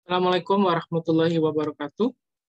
Assalamualaikum warahmatullahi wabarakatuh.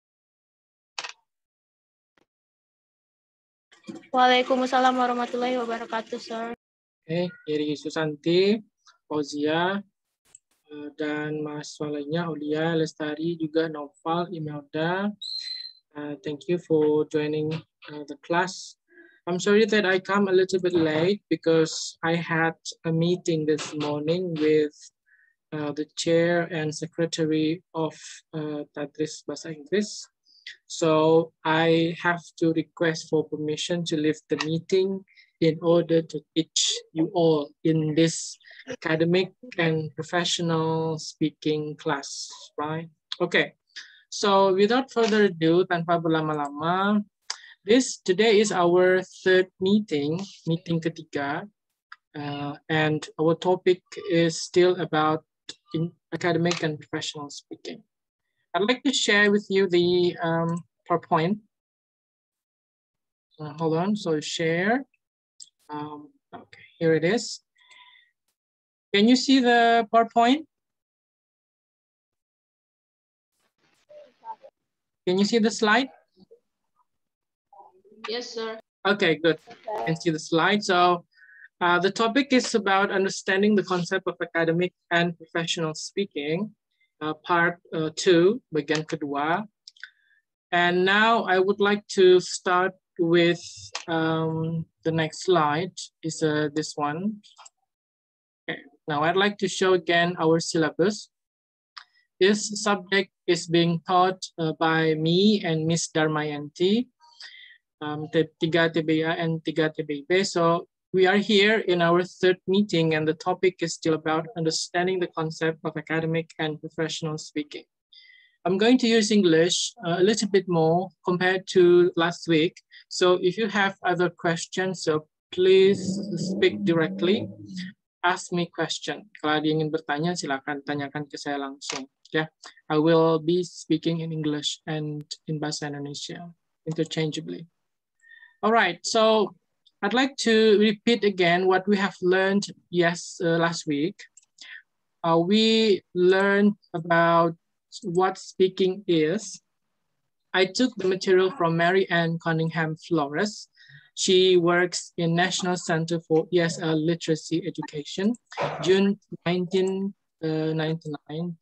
Waalaikumsalam warahmatullahi wabarakatuh, sir. Dari Susanti, Fauzia, dan mahasiswa lainnya, Aulia, Lestari, juga Naufal, Imelda. Thank you for joining the class. I'm sorry that I come a little bit late because I had a meeting this morning with the chair and secretary of Tadris Bahasa Inggris. So I have to request for permission to leave the meeting in order to teach you all in this academic and professional speaking class, right? Okay, so without further ado, tanpa berlama-lama, today is our third meeting ketiga, and our topic is still about academic and professional speaking. I'd like to share with you the PowerPoint. Hold on, so share. Okay, here it is. Can you see the PowerPoint? Can you see the slide? Yes, sir. Okay, good. You can see the slide. So the topic is about understanding the concept of academic and professional speaking, part 2, bagian kedua. And now I would like to start with the next slide, is this one. Okay. Now I'd like to show again our syllabus. This subject is being taught by me and Miss Darmayanti, 3 TBA and 3 TBIB. So we are here in our third meeting, and the topic is still about understanding the concept of academic and professional speaking. I'm going to use English a little bit more compared to last week. So if you have other questions, so please speak directly. Ask me question. Kalau ada yang ingin bertanya, silakan tanyakan ke saya langsung. Yeah, I will be speaking in English and in Bahasa Indonesia interchangeably. All right, so I'd like to repeat again what we have learned last week. We learned about what speaking is. I took the material from Mary Ann Cunningham Flores. She works in National Center for ESL Literacy Education, June 1999,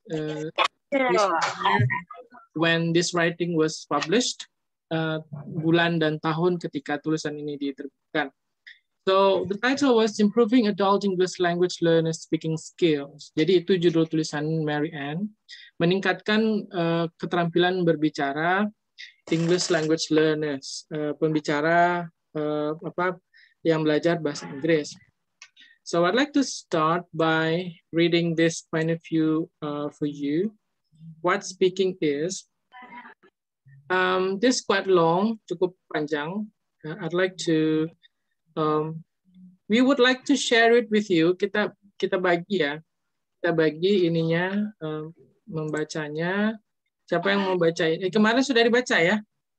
when this writing was published, bulan dan tahun ketika tulisan ini diterbitkan. So the title was Improving Adult English Language Learners Speaking Skills. Jadi itu judul tulisan Mary Ann, meningkatkan keterampilan berbicara English language learners, pembicara yang belajar bahasa Inggris. So I'd like to start by reading this point of view for you. What speaking is. This is quite long, cukup panjang. I'd like to we would like to share it with you. Kita bagi ya. Kita bagi ininya, membacanya. Siapa yang mau baca? Kemarin sudah dibaca ya?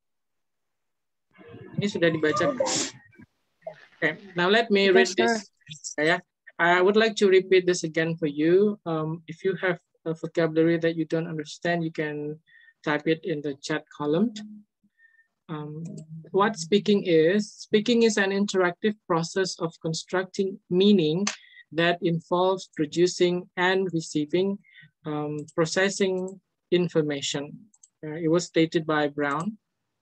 Ini sudah dibaca. Okay, now let me read this. I would like to repeat this again for you. If you have a vocabulary that you don't understand, you can type it in the chat column. What speaking is? Speaking is an interactive process of constructing meaning that involves producing and receiving, processing information. It was stated by Brown.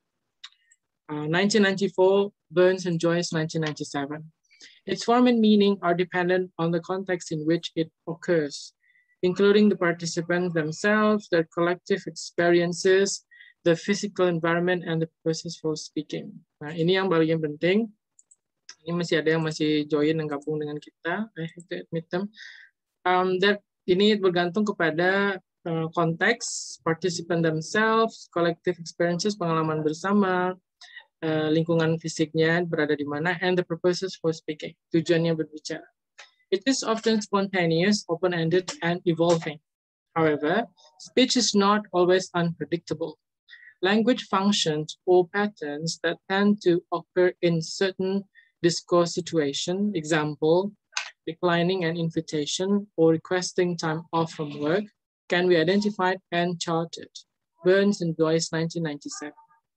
1994, Burns and Joyce, 1997. Its form and meaning are dependent on the context in which it occurs, including the participants themselves, their collective experiences, the physical environment, and the process for speaking. Nah, ini yang paling penting. Ini masih ada yang masih join dan gabung dengan kita. I have to admit them. Ini bergantung kepada konteks, participant themselves, collective experiences, pengalaman bersama, lingkungan fisiknya berada di mana, and the purposes for speaking, tujuannya berbicara. It is often spontaneous, open-ended, and evolving. However, speech is not always unpredictable. Language functions or patterns that tend to occur in certain discourse situation, example, declining an invitation or requesting time off from work, can be identified and charted. Burns and Joyce, 1997.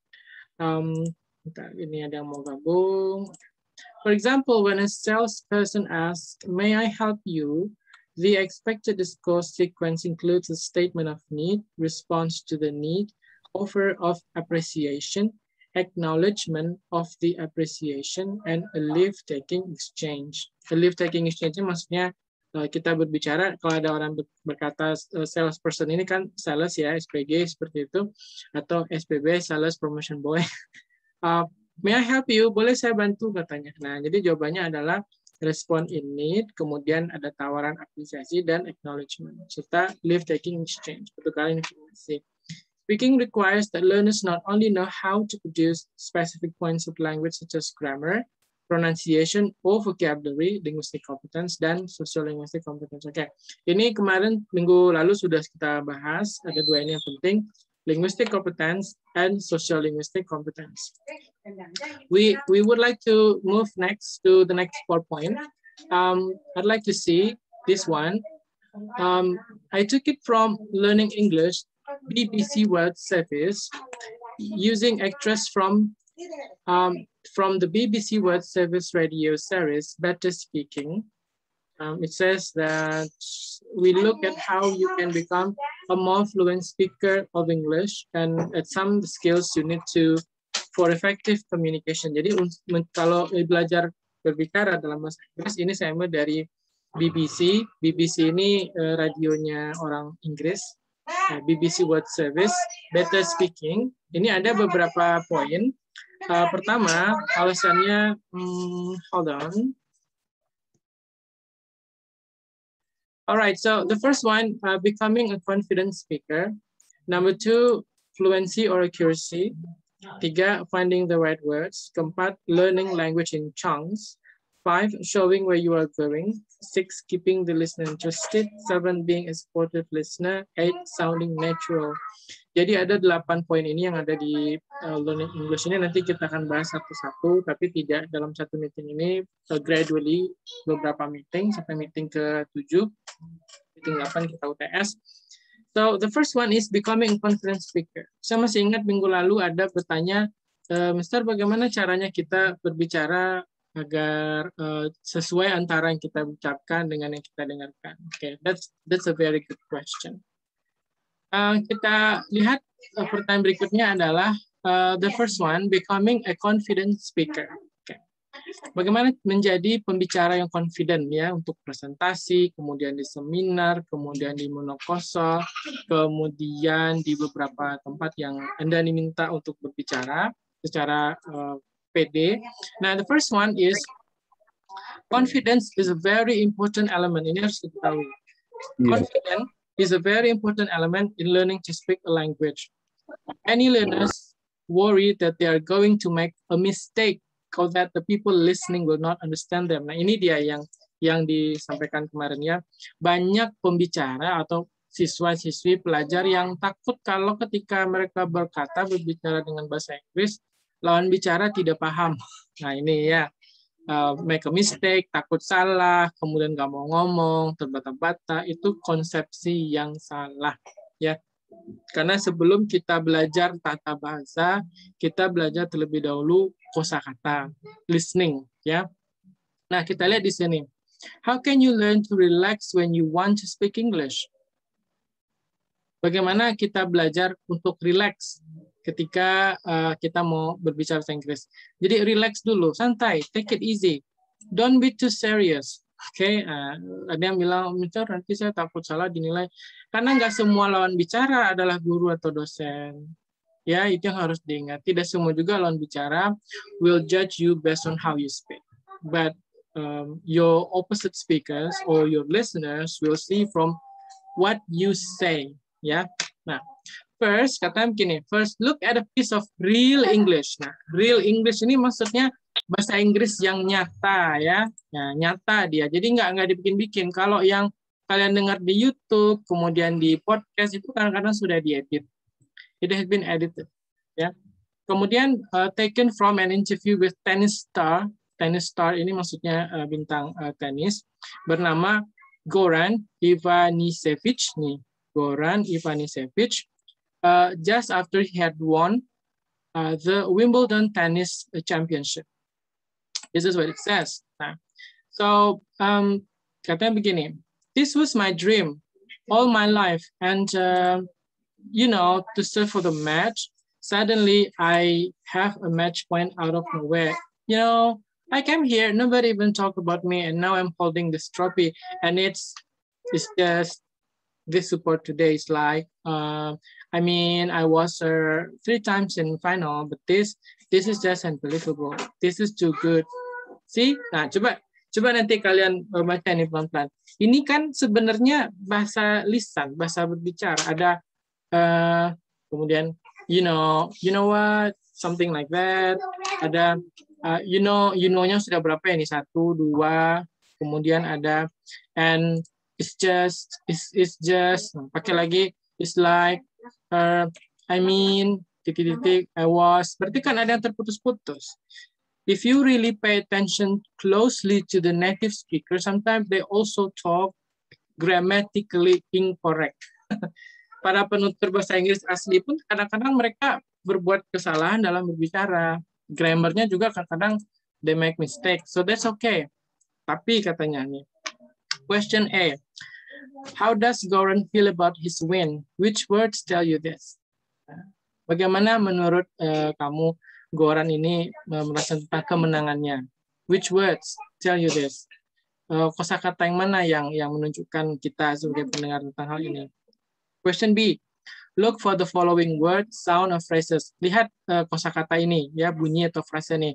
Ini ada yang mau gabung. For example, when a salesperson asks, "May I help you?" the expected discourse sequence includes a statement of need, response to the need, offer of appreciation, acknowledgement of the appreciation, and a leave-taking exchange. A leave-taking exchange maksudnya kita berbicara, kalau ada orang berkata salesperson ini kan sales ya, SPG seperti itu, atau SPB, sales promotion boy. May I help you? Boleh saya bantu katanya. Nah, jadi jawabannya adalah respond in need, kemudian ada tawaran apresiasi dan acknowledgement, serta leave-taking exchange, pertukaran informasi. Speaking requires that learners not only know how to produce specific points of language such as grammar, pronunciation, or vocabulary, linguistic competence, dan social linguistic competence. Oke, ini kemarin minggu lalu sudah kita bahas, ada dua ini yang penting, linguistic competence and social linguistic competence. We would like to move next to the next 4 point. I'd like to see this one. I took it from Learning English, BBC World Service, using extras from the BBC World Service radio series, Better Speaking. It says that we look at how you can become a more fluent speaker of English and at some skills you need to for effective communication. Jadi kalau belajar berbicara dalam bahasa Inggris, ini saya ambil dari BBC. BBC ini radionya orang Inggris. BBC World Service, Better Speaking. Ini ada beberapa poin. Pertama, alasannya, hold on. All right, so the first one, becoming a confident speaker. Number 2, fluency or accuracy. 3, finding the right words. 4, learning language in chunks. 5, showing where you are going. 6, keeping the listener interested. 7, being a supportive listener. 8, sounding natural. Jadi ada 8 poin ini yang ada di Learning English ini. Nanti kita akan bahas satu-satu, tapi tidak dalam satu meeting ini, gradually beberapa meeting, sampai meeting ke-7. Meeting 8 kita UTS. So the first one is becoming a confident speaker. Saya masih ingat minggu lalu ada bertanya, Mister, bagaimana caranya kita berbicara agar sesuai antara yang kita ucapkan dengan yang kita dengarkan. Okay, that's a very good question. Kita lihat pertanyaan berikutnya adalah the first one, becoming a confident speaker. Okay. Bagaimana menjadi pembicara yang confident ya untuk presentasi, kemudian di seminar, kemudian di monokoso, kemudian di beberapa tempat yang Anda diminta untuk berbicara secara PD. Nah, the first one is confidence is a very important element. Ini harus diketahui. Confidence is a very important element in learning to speak a language. Any learners worry that they are going to make a mistake or that the people listening will not understand them. Nah, ini dia yang disampaikan kemarin ya. Banyak pembicara atau siswa-siswi pelajar yang takut kalau ketika mereka berbicara dengan bahasa Inggris, lawan bicara tidak paham. Nah, ini ya. Make a mistake, takut salah, kemudian nggak mau ngomong, terbata-bata, itu konsepsi yang salah ya. Karena sebelum kita belajar tata bahasa, kita belajar terlebih dahulu kosakata, listening ya. Nah, kita lihat di sini. How can you learn to relax when you want to speak English? Bagaimana kita belajar untuk relax ketika kita mau berbicara bahasa Inggris. Jadi relax dulu, santai, take it easy. Don't be too serious. Oke, ada yang bilang, Mister, nanti saya takut salah dinilai. Karena nggak semua lawan bicara adalah guru atau dosen. Ya, itu yang harus diingat. Tidak semua juga lawan bicara will judge you based on how you speak. But your opposite speakers or your listeners will see from what you say. Ya, nah. First, katanya begini, first look at a piece of real English. Nah, real English ini maksudnya bahasa Inggris yang nyata ya. Nah, nyata dia. Jadi nggak dibikin-bikin. Kalau yang kalian dengar di YouTube, kemudian di podcast itu kadang-kadang sudah diedit. It has been edited. Ya. Kemudian taken from an interview with tennis star. Tennis star ini maksudnya bintang tenis bernama Goran Ivanisevic nih. Goran Ivanisevic just after he had won the Wimbledon Tennis Championship. This is what it says. Nah, so katanya begini, this was my dream all my life, and you know, to serve for the match, suddenly I have a match point out of nowhere. You know, I came here, nobody even talked about me, and now I'm holding this trophy, and it's just this support today is like, I mean, I was 3 times in final, but this is just unbelievable. This is too good. See, nah coba nanti kalian baca nih pelan-pelan. Ini kan sebenarnya bahasa lisan, bahasa berbicara. Ada kemudian you know what, something like that. Ada you know-nya sudah berapa ya nih, 1, 2, kemudian ada and it's just pakai lagi it's like I mean titik-titik I was, berarti kan ada yang terputus-putus. If you really pay attention closely to the native speaker, sometimes they also talk grammatically incorrect. Para penutur bahasa Inggris asli pun kadang-kadang mereka berbuat kesalahan dalam berbicara. Grammarnya juga kadang-kadang they make mistake. So that's okay. Tapi katanya nih, question A. How does Goran feel about his win? Which words tell you this? Bagaimana menurut kamu Goran ini merasa tentang kemenangannya? Which words tell you this? Kosakata yang mana yang menunjukkan kita sebagai pendengar tentang hal ini? Question B. Look for the following words, sound, or phrases. Lihat kosakata ini, ya, bunyi atau frase nih.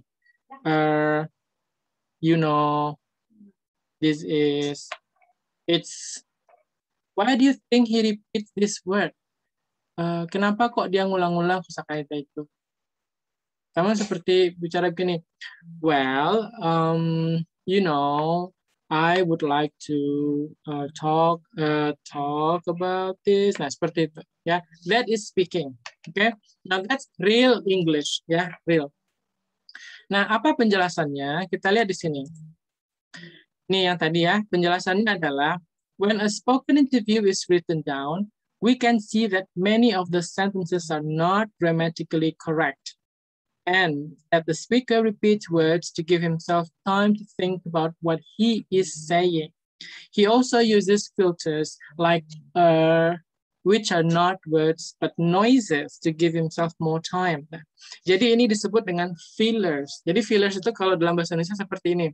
You know, this is, it's. Why do you think he repeats this word? Kenapa kok dia ngulang-ngulang kosakata itu? Sama seperti bicara begini, well, you know, I would like to talk about this. Nah, seperti itu, ya. That is speaking, okay? Now that's real English, ya, real. Nah, apa penjelasannya? Kita lihat di sini. Ini yang tadi ya, penjelasannya adalah when a spoken interview is written down, we can see that many of the sentences are not grammatically correct. And that the speaker repeats words to give himself time to think about what he is saying. He also uses filters like which are not words but noises to give himself more time. Jadi ini disebut dengan fillers. Jadi fillers itu kalau dalam bahasa Indonesia seperti ini.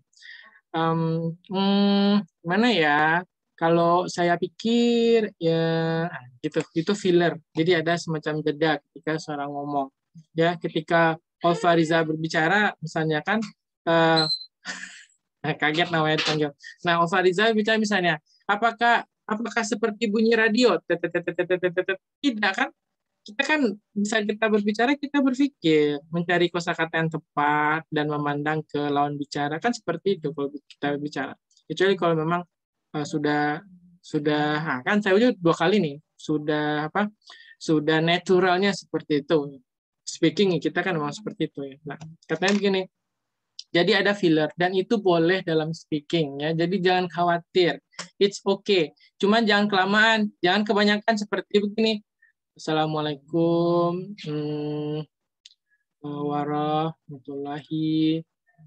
Mana ya? Kalau saya pikir ya gitu, itu filler. Jadi ada semacam jeda ketika seorang ngomong. Ya, ketika Olfa Riza berbicara, misalnya kan, kaget namanya dipanggil. Nah, Olfa Riza bicara misalnya, apakah seperti bunyi radio? Tidak kan? Kita kan bisa kita berbicara, kita berpikir, mencari kosakata yang tepat dan memandang ke lawan bicara, kan seperti itu kalau kita berbicara. Kecuali kalau memang sudah kan saya udah 2 kali nih, sudah naturalnya seperti itu. Speaking kita kan memang seperti itu ya. Nah, katanya begini. Jadi ada filler dan itu boleh dalam speaking ya. Jadi jangan khawatir. It's okay. Cuman jangan kelamaan, jangan kebanyakan seperti begini. Assalamualaikum warahmatullahi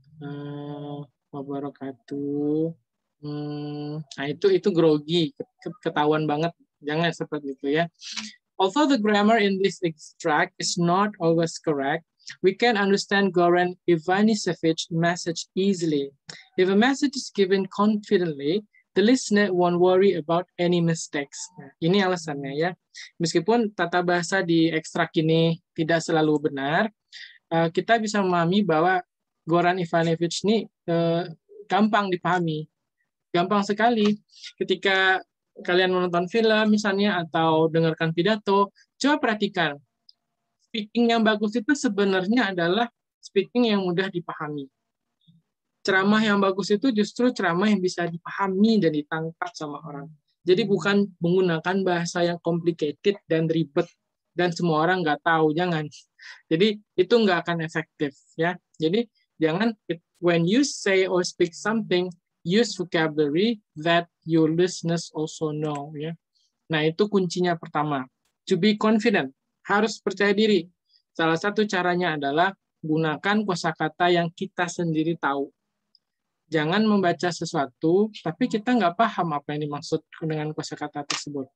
wabarakatuh. Nah, itu grogi, ketahuan banget. Jangan seperti itu ya. Although the grammar in this extract is not always correct, we can understand Goran Ivanisevich's message easily. If a message is given confidently, the listener won't worry about any mistakes. Nah, ini alasannya ya. Meskipun tata bahasa di ekstrak ini tidak selalu benar, kita bisa memahami bahwa Goran Ivanisevic ini gampang dipahami. Gampang sekali. Ketika kalian menonton film misalnya atau dengarkan pidato, coba perhatikan. Speaking yang bagus itu sebenarnya adalah speaking yang mudah dipahami. Ceramah yang bagus itu justru ceramah yang bisa dipahami dan ditangkap sama orang. Jadi bukan menggunakan bahasa yang complicated dan ribet dan semua orang nggak tahu, jangan. Jadi itu nggak akan efektif ya. Jadi jangan, when you say or speak something, use vocabulary that your listeners also know. Ya. Nah, itu kuncinya pertama. To be confident, harus percaya diri. Salah satu caranya adalah gunakan kosakata yang kita sendiri tahu. Jangan membaca sesuatu, tapi kita nggak paham apa yang dimaksud dengan kosakata tersebut.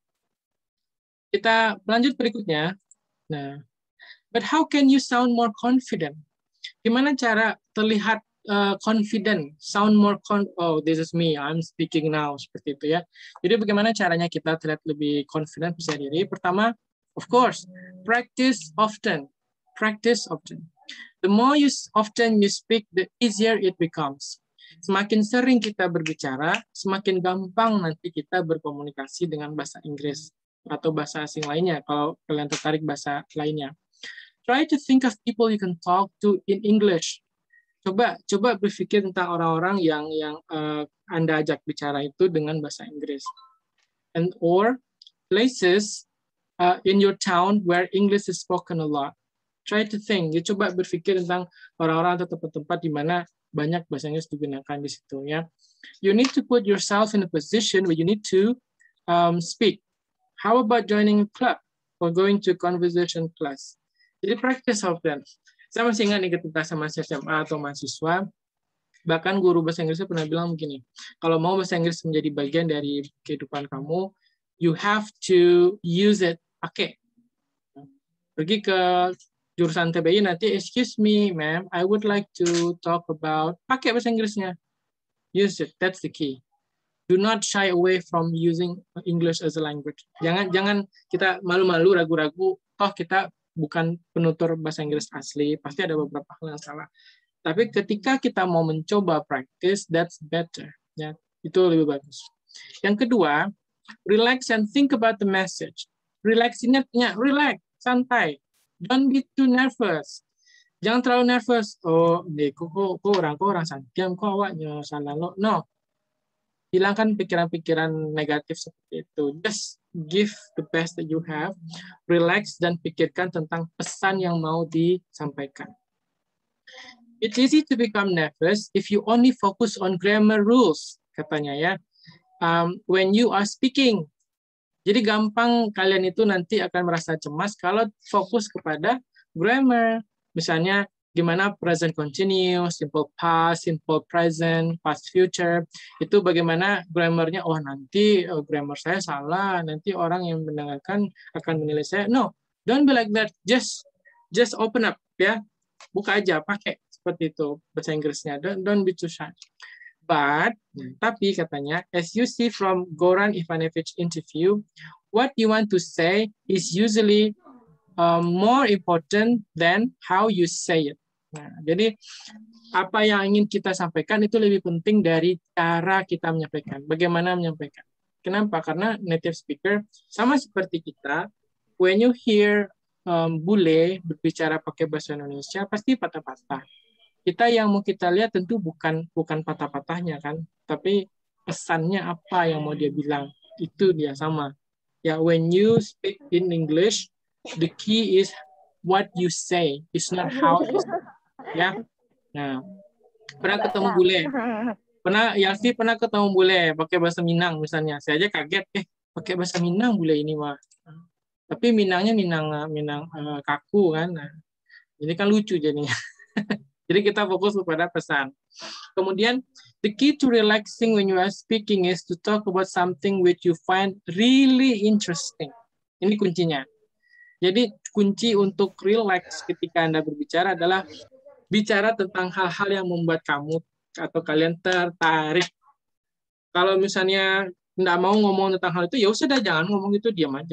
Kita lanjut berikutnya. Nah, but how can you sound more confident? Gimana cara terlihat confident, sound more oh this is me, I'm speaking now, seperti itu ya. Jadi bagaimana caranya kita terlihat lebih confident, percaya diri? Pertama, of course, practice often. Practice often. The more often you speak, the easier it becomes. Semakin sering kita berbicara, semakin gampang nanti kita berkomunikasi dengan bahasa Inggris atau bahasa asing lainnya, kalau kalian tertarik bahasa lainnya. Try to think of people you can talk to in English. Coba berpikir tentang orang-orang yang Anda ajak bicara itu dengan bahasa Inggris. And or places in your town where English is spoken a lot. Try to think. Coba berpikir tentang orang-orang atau tempat-tempat di mana banyak bahasa Inggris digunakan di situ ya. You need to put yourself in a position where you need to speak. How about joining a club or going to conversation class? Jadi practice often. Saya masih ingat nih ketika sama SMA atau mahasiswa, bahkan guru bahasa Inggrisnya pernah bilang begini, kalau mau bahasa Inggris menjadi bagian dari kehidupan kamu, you have to use it, pakai. Pergi ke jurusan TBI nanti, excuse me, ma'am, I would like to talk about, pakai bahasa Inggrisnya. Use it, that's the key. Do not shy away from using English as a language. Jangan kita malu-malu, ragu-ragu, toh kita bukan penutur bahasa Inggris asli, pasti ada beberapa hal yang salah. Tapi ketika kita mau mencoba practice, that's better. Ya, itu lebih bagus. Yang kedua, relax and think about the message. Relax, ingatnya, relax, santai. Don't be too nervous. Jangan terlalu nervous. Oh, kok orang santiam, kok awaknya salah lo. No. Hilangkan pikiran-pikiran negatif seperti itu. Just give the best that you have. Relax dan pikirkan tentang pesan yang mau disampaikan. It's easy to become nervous if you only focus on grammar rules, katanya ya. When you are speaking. Jadi gampang kalian itu nanti akan merasa cemas kalau fokus kepada grammar. Misalnya, gimana present continuous, simple past, simple present, past future. Itu bagaimana grammarnya, oh nanti grammar saya salah, nanti orang yang mendengarkan akan menilai saya. No, don't be like that. Just open up, ya. Buka aja, pakai seperti itu bahasa Inggrisnya. Don't be too shy. But, tapi katanya, as you see from Goran Ivanovic interview, what you want to say is usually more important than how you say it. Nah, jadi apa yang ingin kita sampaikan itu lebih penting dari cara kita menyampaikan. Bagaimana menyampaikan? Kenapa? Karena native speaker sama seperti kita, when you hear bule berbicara pakai bahasa Indonesia pasti patah-patah. Kita yang mau kita lihat tentu bukan patah-patahnya kan, tapi pesannya apa yang mau dia bilang. Itu dia sama. Ya, when you speak in English, the key is what you say, it's not how you say. Ya. Nah, pernah ketemu bule. Yalfi pernah ketemu bule pakai bahasa Minang misalnya. Saya aja kaget, pakai bahasa Minang bule ini mah. Tapi Minangnya Minang kaku kan. Nah, ini kan lucu jadinya. Jadi kita fokus kepada pesan. Kemudian, the key to relaxing when you are speaking is to talk about something which you find really interesting. Ini kuncinya. Jadi kunci untuk relax ketika Anda berbicara adalah bicara tentang hal-hal yang membuat kamu atau kalian tertarik. Kalau misalnya nggak mau ngomong tentang hal itu, ya sudah jangan ngomong itu, diam aja.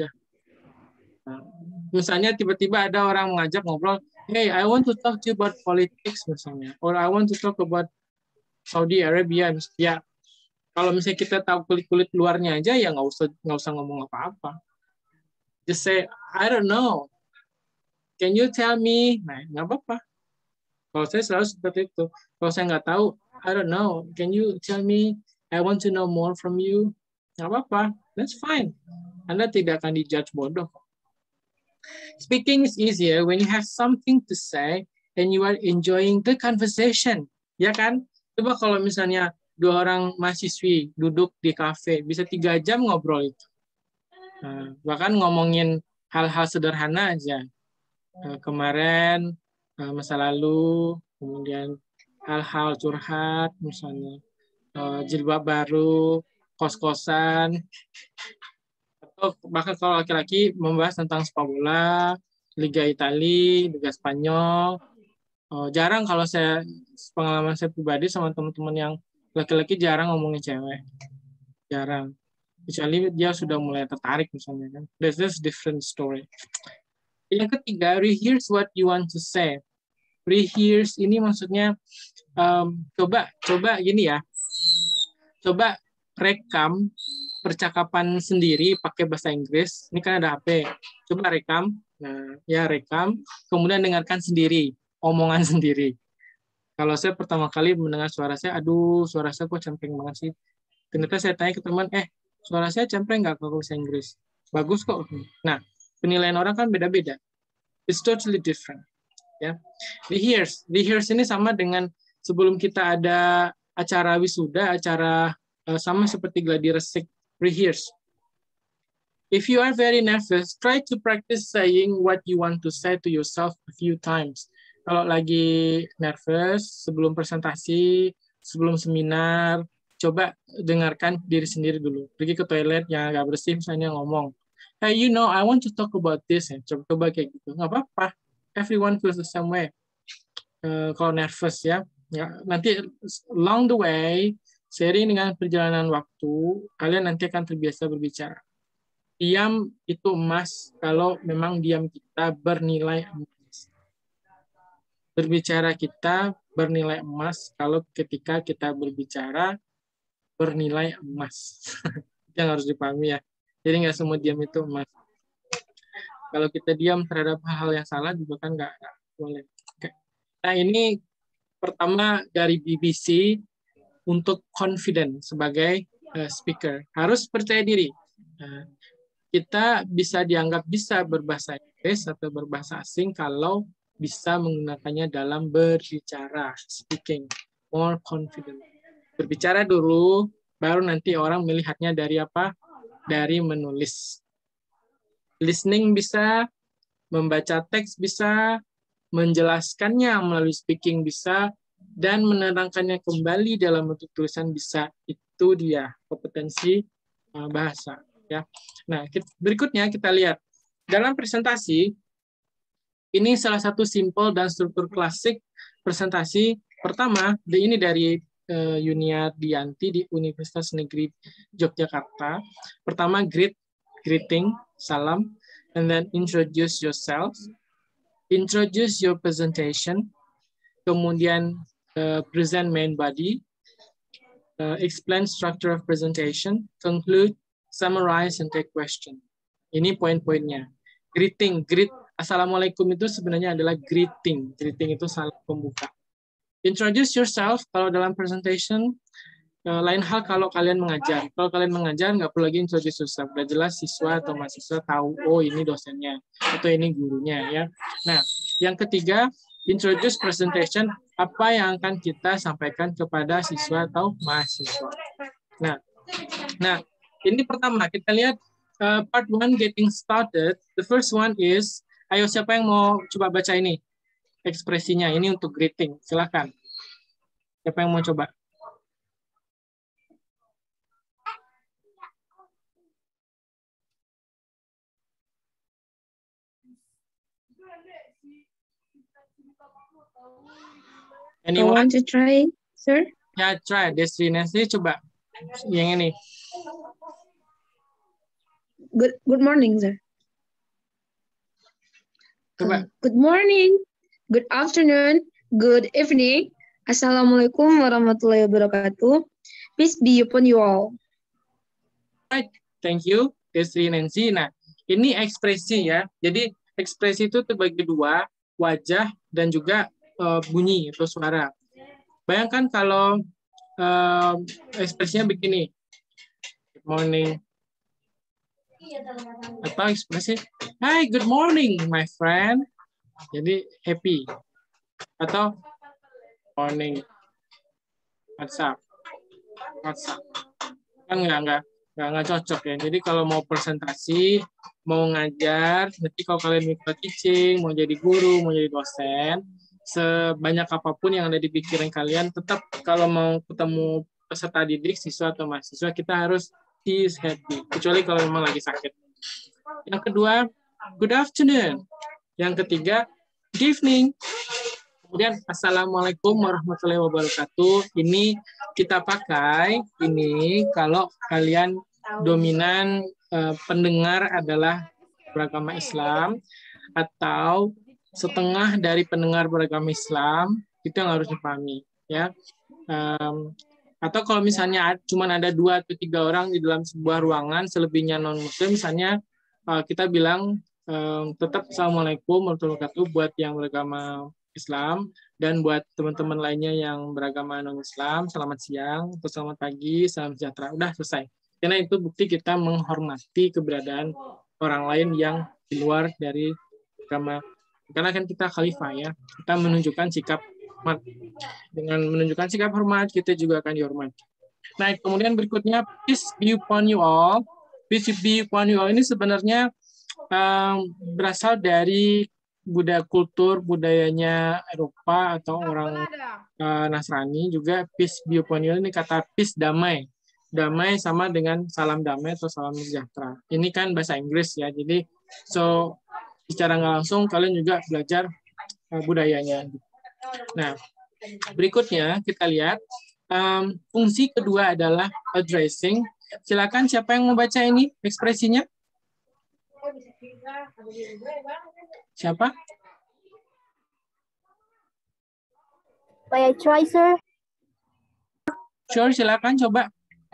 Nah, misalnya tiba-tiba ada orang mengajak ngobrol, hey, I want to talk to you about politics misalnya, or I want to talk about Saudi Arabia. Ya, kalau misalnya kita tahu kulit luarnya aja, ya nggak usah ngomong apa-apa. Just say, I don't know. Can you tell me? Nah, nggak apa-apa. Kalau saya selalu seperti itu. Kalau saya nggak tahu, I don't know. Can you tell me? I want to know more from you. Nggak apa-apa. That's fine. Anda tidak akan dijudge bodoh. Speaking is easier when you have something to say and you are enjoying the conversation. Ya kan? Coba kalau misalnya 2 orang mahasiswi duduk di kafe, bisa 3 jam ngobrol itu. Bahkan ngomongin hal-hal sederhana aja. Kemarin, masa lalu, kemudian hal-hal curhat, misalnya jilbab baru, kos-kosan, atau bahkan kalau laki-laki membahas tentang sepak bola, Liga Italia, Liga Spanyol. Jarang kalau saya, pengalaman saya pribadi sama teman-teman yang laki-laki jarang ngomongin cewek. Jarang. Kecuali dia sudah mulai tertarik misalnya kan. That's different story. Yang ketiga, rehearse what you want to say. Rehearse ini maksudnya coba gini ya. Coba rekam percakapan sendiri pakai bahasa Inggris. Ini kan ada HP. Coba rekam. Nah, ya rekam. Kemudian dengarkan sendiri, omongan sendiri. Kalau saya pertama kali mendengar suara saya, aduh suara saya kok cempreng banget sih. Ternyata saya tanya ke teman, suara saya cempreng nggak kalau bahasa Inggris? Bagus kok. Nah, penilaian orang kan beda-beda. It's totally different. Ya, rehearse ini sama dengan sebelum kita ada acara wisuda, acara sama seperti gladi resik, rehearse. If you are very nervous, try to practice saying what you want to say to yourself a few times. Kalau lagi nervous, sebelum presentasi, sebelum seminar, coba dengarkan diri sendiri dulu. Pergi ke toilet yang agak bersih, misalnya ngomong, hey, I want to talk about this. Coba kayak gitu. Nggak apa-apa. Everyone feels the same way. Kalau nervous ya. Nanti along the way, seiring dengan perjalanan waktu, kalian nanti akan terbiasa berbicara. Diam itu emas kalau memang diam kita bernilai emas. Berbicara kita bernilai emas kalau ketika kita berbicara bernilai emas. Itu yang harus dipahami ya. Jadi nggak semua diam itu emas. Kalau kita diam terhadap hal-hal yang salah juga kan nggak boleh. Oke. Nah ini pertama dari BBC untuk confident sebagai speaker. Harus percaya diri. Kita bisa dianggap bisa berbahasa Inggris atau berbahasa asing kalau bisa menggunakannya dalam berbicara, speaking, more confident. Berbicara dulu, baru nanti orang melihatnya dari apa? Dari menulis. Listening bisa, membaca teks bisa, menjelaskannya melalui speaking bisa, dan menerangkannya kembali dalam bentuk tulisan bisa. Itu dia kompetensi bahasa. Ya. Nah, berikutnya kita lihat. Dalam presentasi, ini salah satu simple dan struktur klasik presentasi. Pertama, ini dari Yunia Dianti di Universitas Negeri Yogyakarta. Pertama, greeting, salam, and then introduce yourself, introduce your presentation, kemudian present main body, explain structure of presentation, conclude, summarize, and take question. Ini poin-poinnya. Greeting, Assalamualaikum itu sebenarnya adalah greeting. Greeting itu salam pembuka. Introduce yourself kalau dalam presentation. Lain hal kalau kalian mengajar. Kalau kalian mengajar, nggak perlu lagi introduce yourself. Udah jelas siswa atau mahasiswa tahu, oh ini dosennya, atau ini gurunya. Ya. Nah, yang ketiga, introduce presentation, apa yang akan kita sampaikan kepada siswa atau mahasiswa. Nah, ini pertama, kita lihat part 1 getting started. The first one is, ayo siapa yang mau coba baca ini? Ekspresinya, ini untuk greeting. Silakan. Siapa yang mau coba? Anyone? I want to try, sir? Ya, try. Destinasi coba. Yang ini. Good morning, sir. Coba. Good morning, good afternoon, good evening. Assalamualaikum warahmatullahi wabarakatuh. Peace be upon you all. Right, thank you, Destri Nancy. Nah, ini ekspresi ya. Jadi ekspresi itu terbagi dua, wajah dan juga bunyi atau suara. Bayangkan kalau ekspresinya begini. Good morning. Atau ekspresi, hi, good morning, my friend. Jadi happy. Atau morning. What's up? Kan nggak nggak cocok ya. Jadi kalau mau presentasi, mau ngajar, nanti kalau kalian mau teaching, mau jadi guru, mau jadi dosen, sebanyak apapun yang ada di pikiran kalian, tetap kalau mau ketemu peserta didik, siswa atau mahasiswa, kita harus be happy. Kecuali kalau memang lagi sakit. Yang kedua, good afternoon. Yang ketiga, good evening. Kemudian, assalamualaikum warahmatullahi wabarakatuh. Ini kita pakai ini kalau kalian dominan pendengar adalah beragama Islam atau setengah dari pendengar beragama Islam, itu yang harus dipahami, ya. Atau kalau misalnya cuma ada 2 atau 3 orang di dalam sebuah ruangan, selebihnya non-Muslim, misalnya kita bilang tetap assalamualaikum warahmatullahi wabarakatuh buat yang beragama Islam, dan buat teman-teman lainnya yang beragama non-Islam, selamat siang, atau selamat pagi, salam sejahtera. Udah selesai. Karena itu bukti kita menghormati keberadaan orang lain yang di luar dari agama. Karena kan kita khalifah ya, kita menunjukkan sikap hormat. Dengan menunjukkan sikap hormat, kita juga akan dihormati. Nah, kemudian berikutnya, peace be upon you all. Peace be upon you all ini sebenarnya berasal dari kultur budayanya Eropa atau orang Nasrani juga. Peace be upon you ini kata peace, damai. Damai sama dengan salam damai atau salam sejahtera. Ini kan bahasa Inggris ya, jadi secara nggak langsung kalian juga belajar budayanya. Nah, berikutnya kita lihat fungsi kedua adalah addressing. Silakan siapa yang membaca ini ekspresinya? Siapa? May I try, sir? Sure, silakan coba.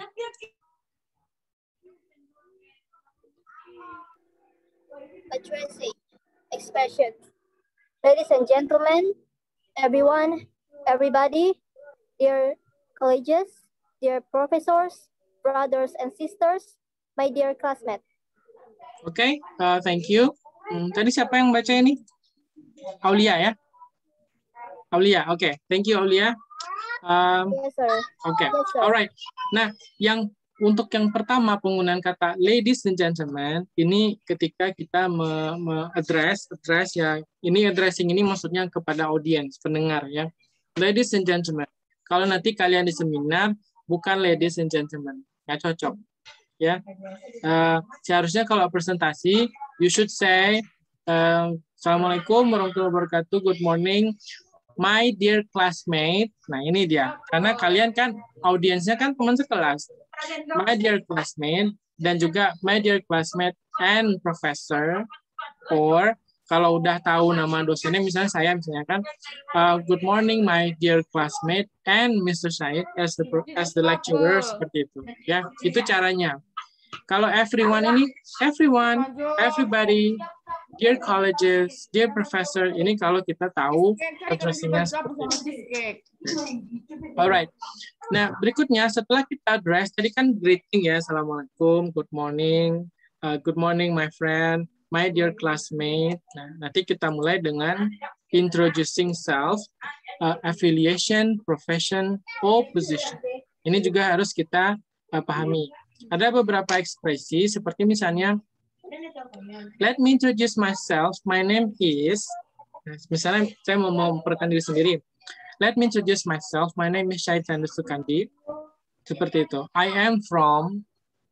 Addressing expression. Ladies and gentlemen, everyone, everybody, dear colleagues, dear professors, brothers and sisters, my dear classmates. Oke, thank you. Tadi siapa yang baca ini? Aulia ya? Aulia, oke. Thank you, Aulia. Yes, sir. Oke, Yes, sir. alright. Nah, untuk yang pertama penggunaan kata ladies and gentlemen, ini ketika kita address ya, ini addressing ini maksudnya kepada audiens, pendengar ya. Ladies and gentlemen. Kalau nanti kalian di seminar, bukan ladies and gentlemen. Nggak cocok. Ya, seharusnya kalau presentasi, you should say, assalamualaikum warahmatullahi wabarakatuh, good morning, my dear classmate. Nah ini dia, karena kalian kan audiensnya kan teman sekelas, my dear classmate, dan juga my dear classmate and professor, or kalau udah tahu nama dosennya, misalnya saya, kan, good morning my dear classmate and Mr. Syed as the lecturer, seperti itu. Ya, itu caranya. Kalau everyone ini, everyone, everybody, dear colleges, dear professor, ini kalau kita tahu addressing-nya seperti itu. Alright. Nah, berikutnya setelah kita address, tadi kan greeting ya, assalamualaikum, good morning my friend, my dear classmate. Nah, nanti kita mulai dengan introducing self, affiliation, profession, or position. Ini juga harus kita pahami. Ada beberapa ekspresi seperti misalnya, let me introduce myself, my name is, misalnya saya mau memperkenalkan diri sendiri. Let me introduce myself, my name is Syed Sandra Sukandi. Seperti itu. I'm from.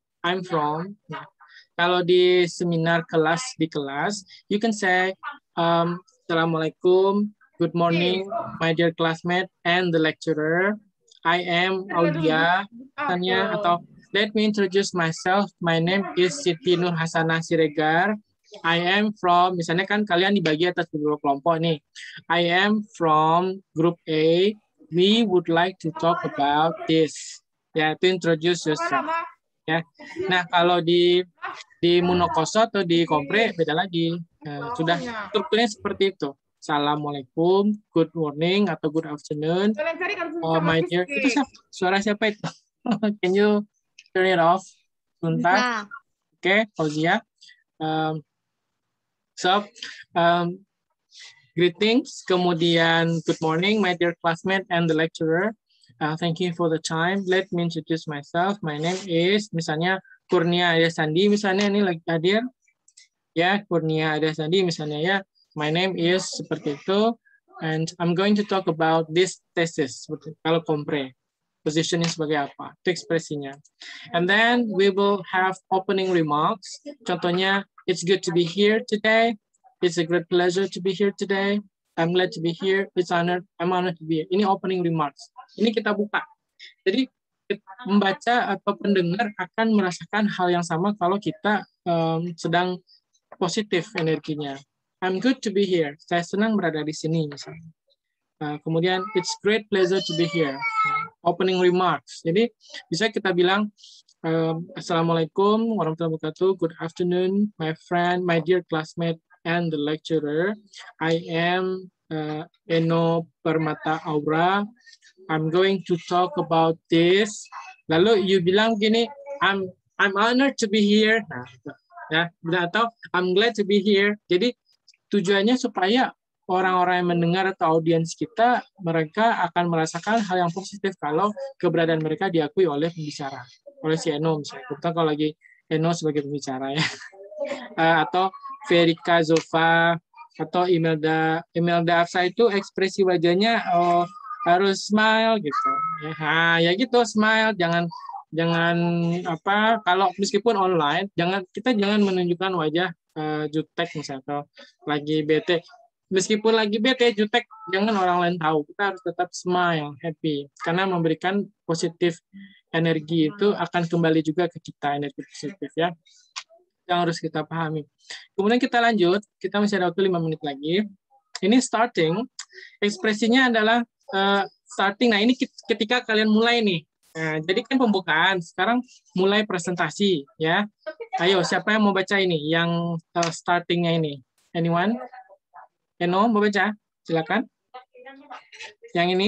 Nah, kalau di seminar di kelas, you can say, assalamualaikum, good morning, my dear classmate and the lecturer. I am Aulia, atau let me introduce myself, my name is Siti Nur Hasanah Siregar. I am from, misalnya kan kalian dibagi atas beberapa kelompok nih. I am from group A, we would like to talk about this. Ya, to introduce yourself. Ya. Nah, kalau di Munokoso atau di Kompre beda lagi. Sudah strukturnya seperti itu. Assalamualaikum, good morning atau good afternoon. My dear, itu suara siapa itu? Can you turn it off? Sebentar. Oke, Fauzia. Greetings, kemudian good morning, my dear classmate and the lecturer. Thank you for the time. Let me introduce myself. My name is, misalnya, Kurnia Arya Sandi misalnya ini lagi hadir. Ya, Kurnia Arya Sandi misalnya ya. My name is seperti itu. And I'm going to talk about this thesis. Kalau kompre. Positioning sebagai apa? Itu ekspresinya. And then we will have opening remarks. Contohnya, it's good to be here today. It's a great pleasure to be here today. I'm glad to be here. I'm honored to be here. Ini opening remarks. Ini kita buka. Jadi membaca atau pendengar akan merasakan hal yang sama kalau kita sedang positif energinya. I'm good to be here. Saya senang berada di sini misalnya. Kemudian it's great pleasure to be here. Opening remarks. Jadi bisa kita bilang Assalamualaikum warahmatullahi wabarakatuh. Good afternoon, my friend, my dear classmate, and the lecturer. I am Eno Permata Aura. I'm going to talk about this. Lalu you bilang gini, I'm honored to be here. Nah, ya, atau I'm glad to be here. Jadi tujuannya supaya orang-orang yang mendengar atau audiens kita, mereka akan merasakan hal yang positif kalau keberadaan mereka diakui oleh pembicara, oleh si Eno misalnya. Kita kalau lagi Eno sebagai pembicara ya, atau Verika Zulfa, atau Imelda Afsa itu ekspresi wajahnya harus smile gitu. Ya gitu, smile, jangan apa, kalau meskipun online, kita jangan menunjukkan wajah jutek misalnya atau lagi bete. Meskipun lagi bete, jutek, jangan orang lain tahu. Kita harus tetap smile, happy. Karena memberikan positif energi itu akan kembali juga ke kita, energi positif ya. Yang harus kita pahami. Kemudian kita lanjut, kita masih ada waktu 5 menit lagi. Ini starting, ekspresinya adalah starting. Nah ini ketika kalian mulai nih. Nah, jadi kan pembukaan, sekarang mulai presentasi ya. Ayo, siapa yang mau baca ini? Yang startingnya ini? Anyone? Eno, mau baca? Silakan. Yang ini?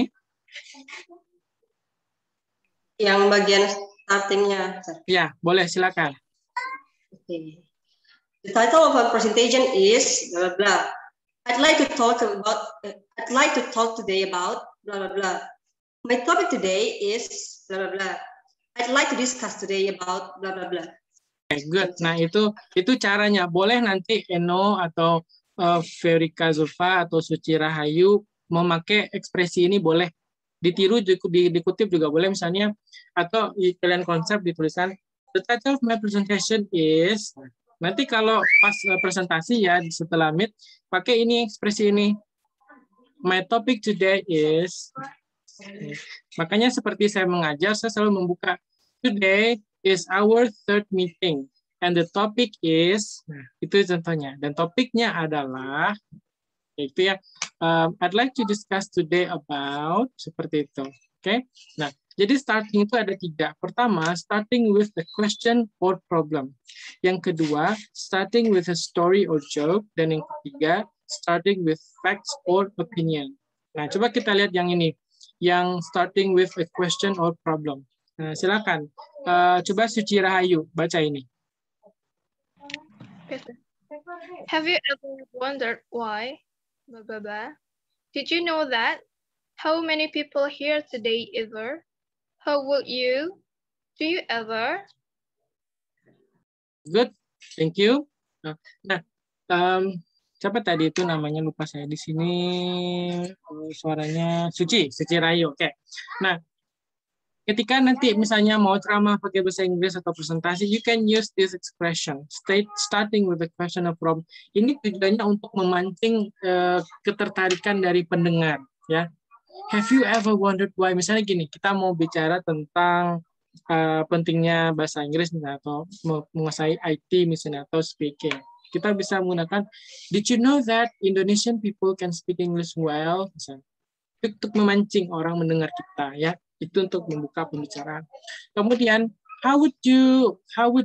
Yang bagian startingnya. Ya, boleh, silakan. Okay. The title of our presentation is blah blah blah. I'd like to talk today about blah blah blah. My topic today is blah blah blah. I'd like to discuss today about blah blah blah. Okay, good. Nah, itu caranya. Boleh nanti Eno atau Verika Zulfa atau Suci Rahayu memakai ekspresi ini, boleh ditiru, dikutip juga boleh misalnya, atau kalian konsep ditulisan the title of my presentation is, nanti kalau pas presentasi ya setelah meet pakai ini, ekspresi ini, my topic today is. Makanya seperti saya mengajar, saya selalu membuka today is our third meeting. And the topic is, nah, itu contohnya. Dan topiknya adalah, yaitu ya, I'd like to discuss today about, seperti itu. Oke? Nah, jadi starting itu ada 3. Pertama, starting with the question or problem. Yang kedua, starting with a story or joke. Dan yang ketiga, starting with facts or opinion. Nah, coba kita lihat yang ini. Yang starting with a question or problem. Nah, silakan. Coba Suci Rahayu, baca ini. Have you ever wondered why? Blah, blah, blah. Did you know that? How many people here today ever? How would you? Do you ever? Good, thank you. Nah, siapa tadi itu namanya, lupa saya di sini. Suaranya Suci Rahayu. Oke. Nah, ketika nanti misalnya mau ceramah pakai bahasa Inggris atau presentasi, you can use this expression, starting with the question of problem. Ini tujuannya untuk memancing ketertarikan dari pendengar. Ya, have you ever wondered why? Misalnya gini, kita mau bicara tentang pentingnya bahasa Inggris misalnya, atau menguasai IT misalnya, atau speaking. Kita bisa menggunakan, did you know that Indonesian people can speak English well? Misalnya, untuk memancing orang mendengar kita, ya. Itu untuk membuka pembicaraan. Kemudian, how would you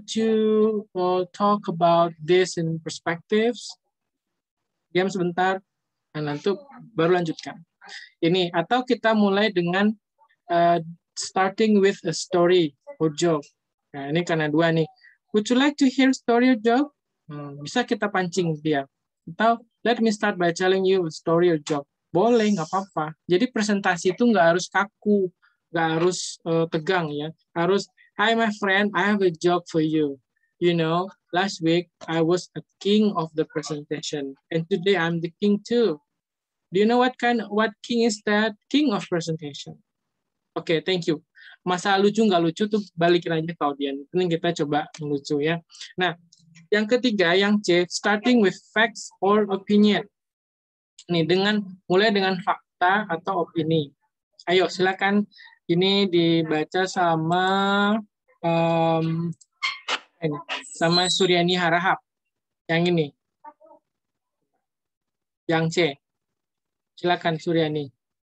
talk about this in perspectives? Diam sebentar, dan nanti baru lanjutkan. Ini, atau kita mulai dengan starting with a story or joke. Nah, ini karena 2 nih. Would you like to hear story or joke? Bisa kita pancing dia. Atau let me start by telling you a story or joke. Boleh, nggak apa-apa. Jadi presentasi itu nggak harus kaku, nggak harus tegang ya, harus Hi, my friend, I have a joke for you. You know, last week I was a king of the presentation, and today I'm the king too. Do you know what king is that? King of presentation. Oke, thank you. Masalah lucu nggak lucu tuh balikin aja ke audiens. Ini kita coba lucu ya. Nah, yang ketiga, yang C, starting with facts or opinion. Nih, mulai dengan fakta atau opini. Ayo, silakan. Ini dibaca sama Suryani Harahap. Yang ini. Yang C. Silakan Suryani.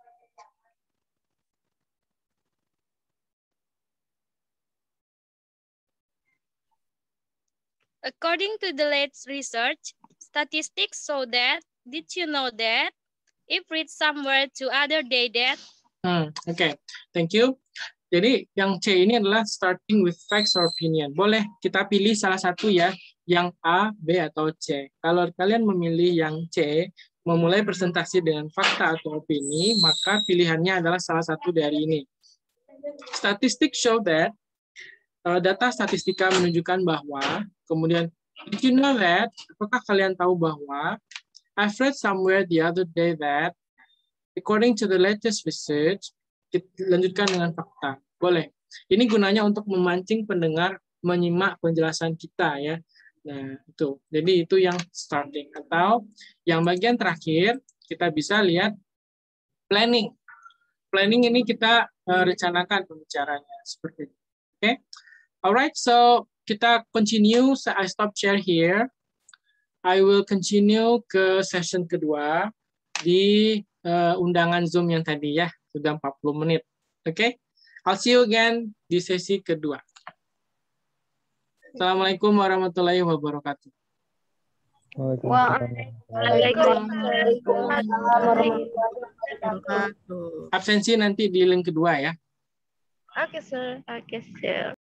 According to the latest research, statistics show that, did you know that? If read somewhere to other day that. Oke, thank you. Jadi yang C ini adalah starting with facts or opinion. Boleh kita pilih salah satu ya, yang A, B, atau C. Kalau kalian memilih yang C, memulai presentasi dengan fakta atau opini, maka pilihannya adalah salah satu dari ini. Statistics show that, data statistika menunjukkan bahwa, kemudian, did you know that? Apakah kalian tahu bahwa, I've read somewhere the other day that, according to the latest research, kita lanjutkan dengan fakta. Boleh. Ini gunanya untuk memancing pendengar menyimak penjelasan kita ya. Nah, itu. Jadi itu yang starting. Atau yang bagian terakhir, kita bisa lihat planning. Planning ini kita rencanakan pembicaranya seperti itu. Oke. Alright, so kita continue. I stop share here. I will continue ke session kedua di undangan Zoom yang tadi ya, sudah 40 menit. Oke, I'll see you again di sesi kedua. Assalamualaikum warahmatullahi wabarakatuh. Absensi nanti di link kedua ya. Oke, sir. Oke, sir.